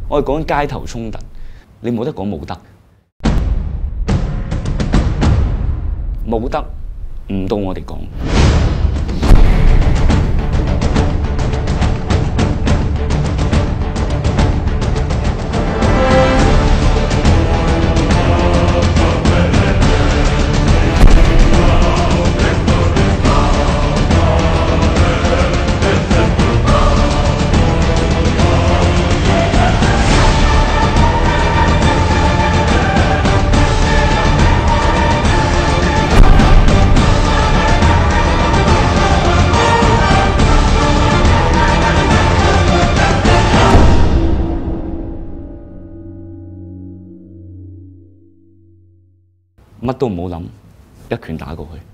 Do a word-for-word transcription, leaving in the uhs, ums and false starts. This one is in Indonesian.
我哋講緊街頭衝突，你冇得講武德，武德唔到我哋講。乜都唔好諗，一拳打過去。